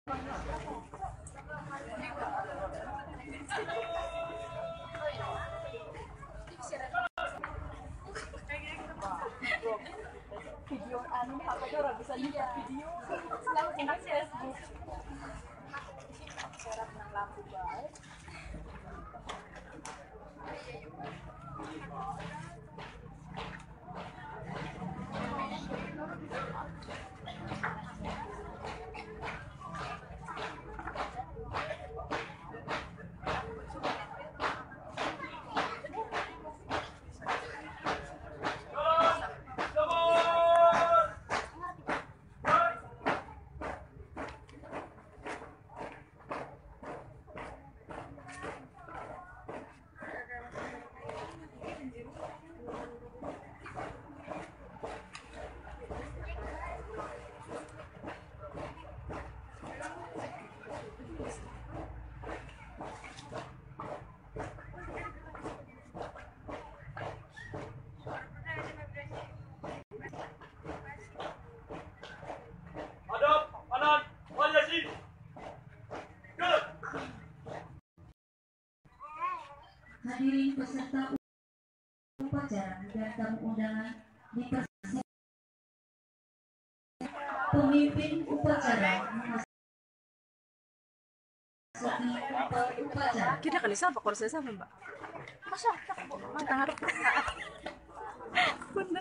Video anu apa tuh orang bisa lihat video langsung di Facebook. Syarat nang lampu baik. Hadirin peserta upacara dan tamu undangan dipersilakan. Pemimpin upacara memasuki upacara. Kita kan sama kalau saya sama Mbak. Masa kita harus bener.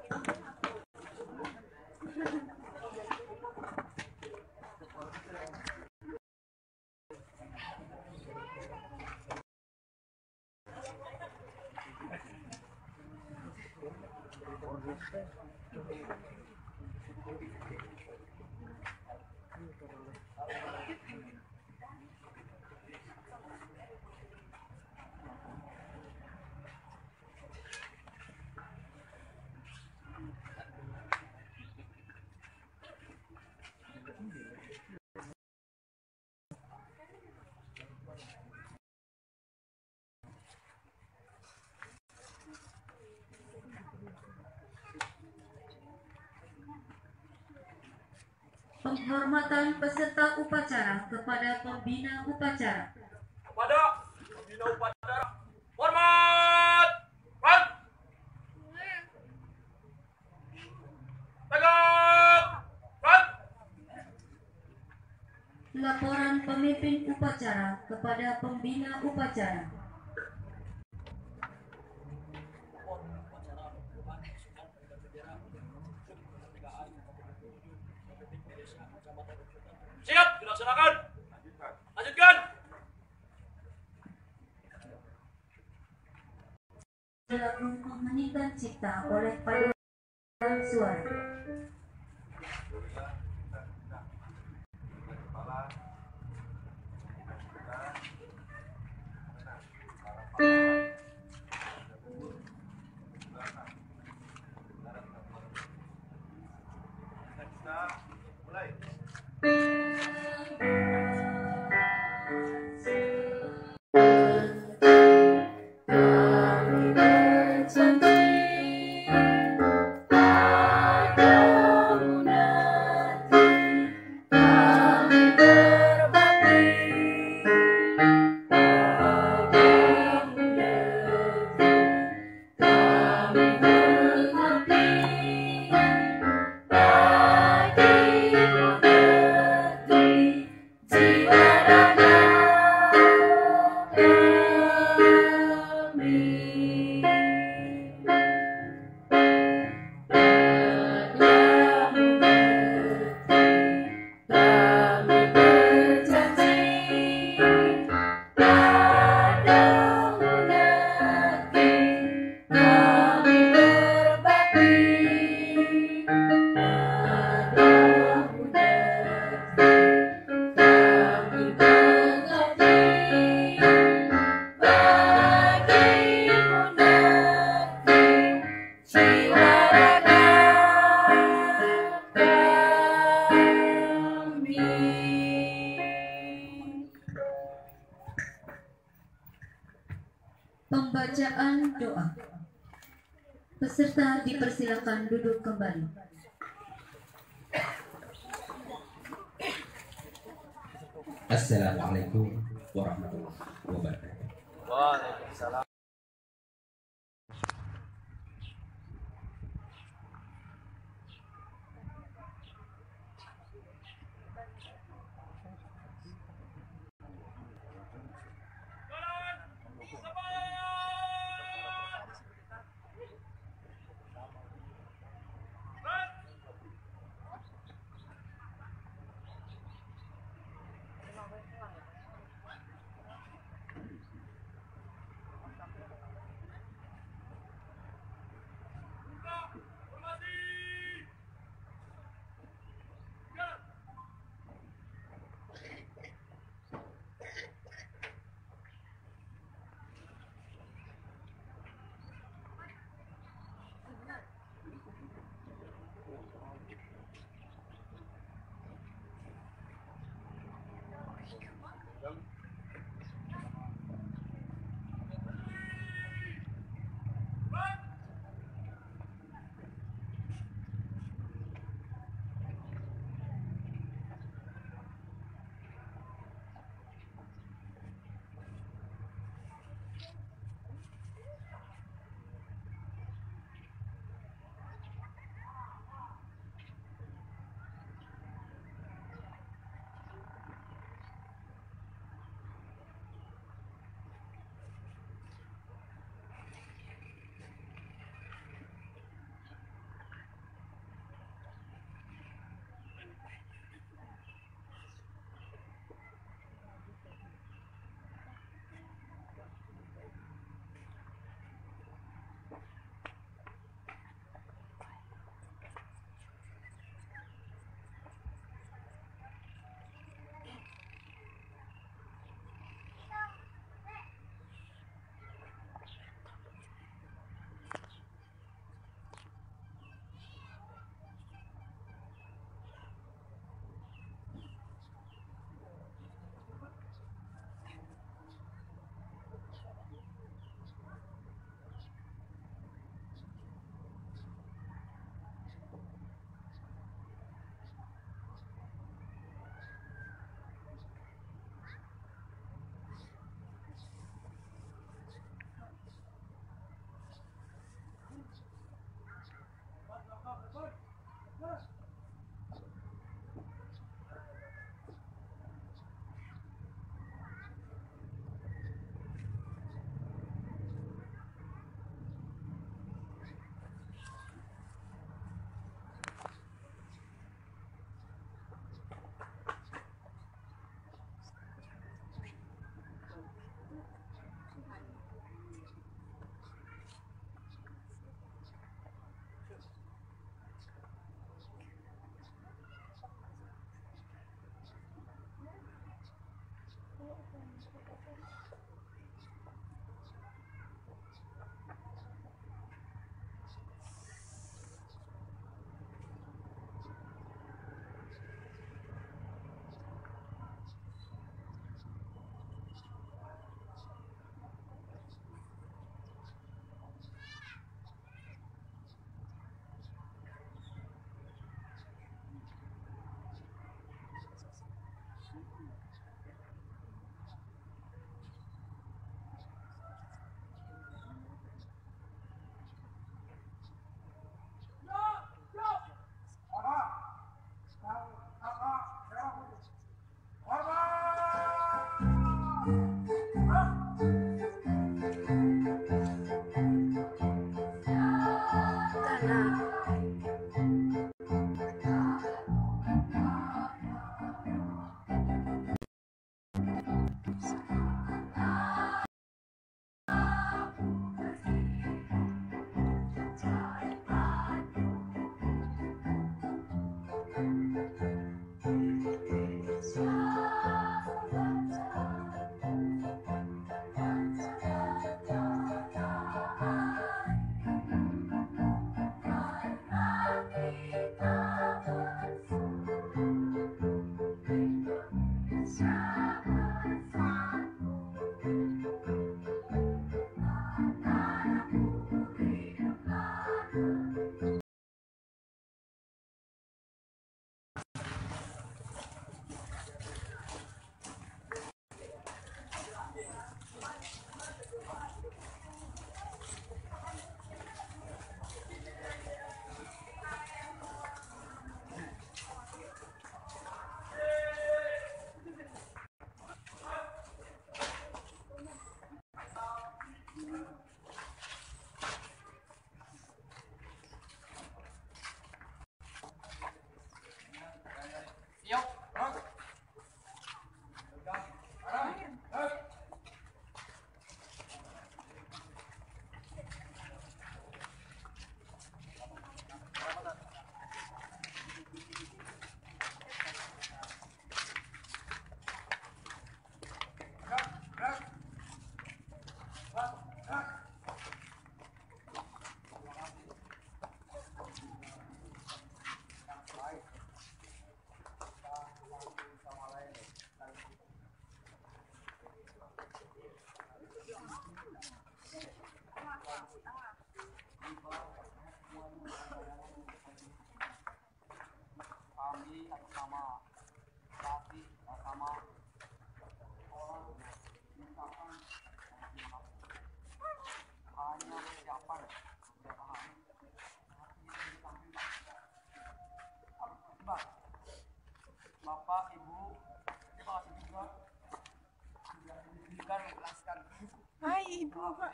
Penghormatan peserta upacara kepada pembina upacara. Kepada pembina upacara, hormat, wan, tegak, wan. Laporan pemimpin upacara kepada pembina upacara. Siap, dilaksanakan. Lanjutkan. Dilakukan pengheningkan cipta oleh paduan suara. Pembacaan doa. Peserta dipersilakan duduk kembali. Assalamualaikum warahmatullahi wabarakatuh. Waalaikumsalam.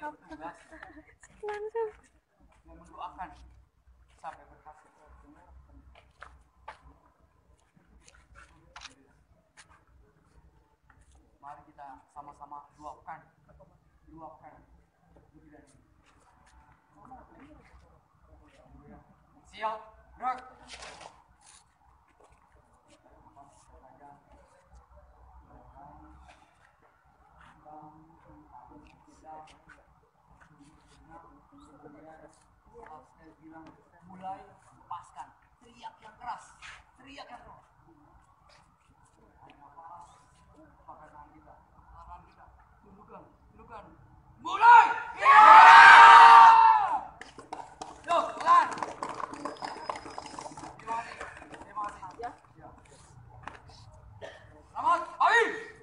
Langsung. Mau mendoakan sampai berhasil. Mari kita sama-sama luapkan. Siap, gerak. Saya bilang mulai lepaskan, teriak yang keras. Pakai tangan kita, tundukkan. Mulai! Yuk, pelan. Terima kasih. Ya. Selamat pagi.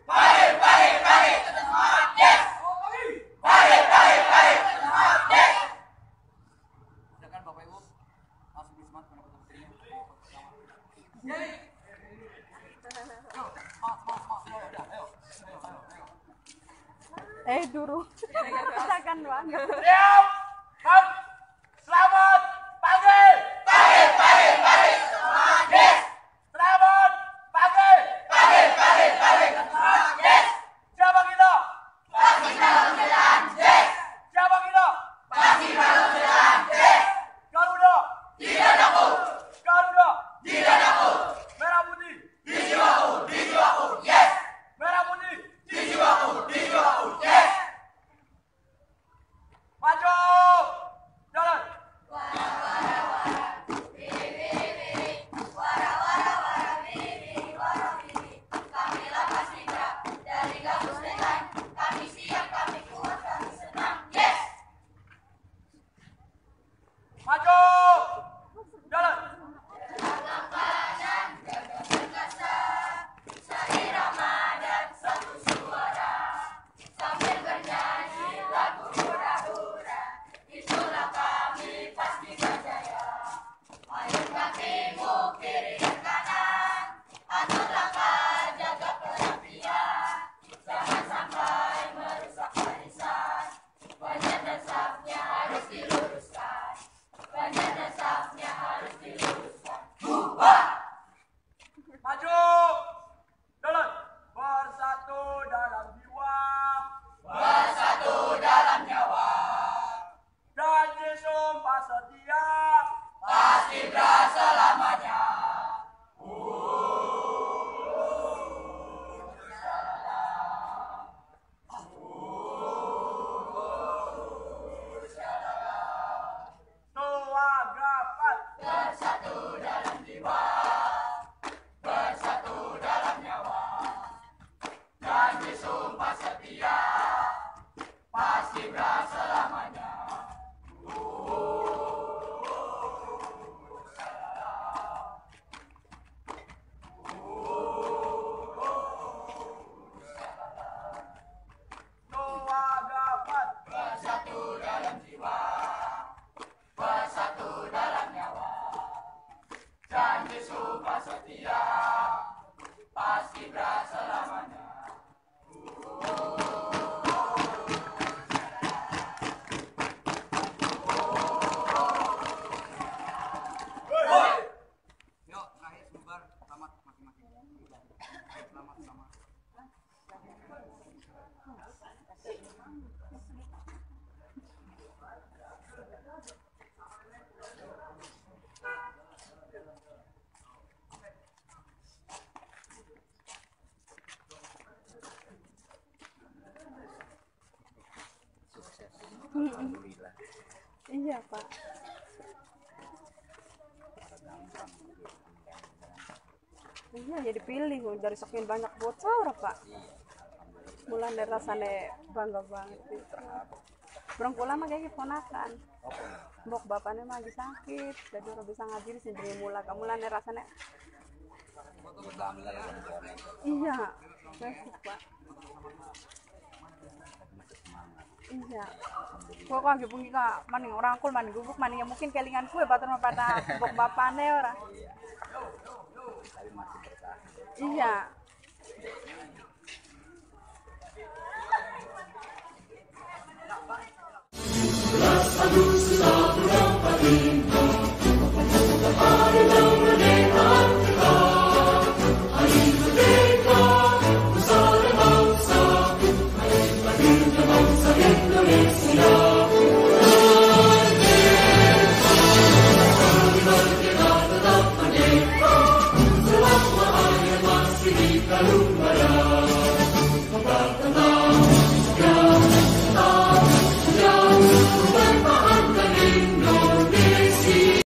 Silakan Bapak Ibu langsung bersemangat mendapat materinya. Yeay. Yuk, semangat. Ayo. Duru. Katakan doang. Siap. Hap. Selamat pagi. Selamat pagi. Siapa kita? Siapa kita? Garuda. Garuda. Merah putih. Merah putih. Maju. Jalan. Maju. Jalan. Maju. Jalan. Bersatu dalam jiwa. Janji sumpah setia. Suagapat. Suagapat. Yuk, terakhir sebentar. Selamat masing-masing. Selamat. Iya, Pak. Iya, ya dipilih dari sekian banyak bocor, Pak. Mulai dari rasanya bangga banget gitu. Berangkulan mah kayak ponakan. Bok bapaknya mah lagi sakit, jadi orang bisa ngajari sendiri mulai. Kamu mulai rasanya. Iya, baik, Pak. Iya. Kok lagi bunyi kak, maning orang kul maning gubuk maning ya mungkin kelingan kue batur pada bok bapane ora. Iya. Kalumara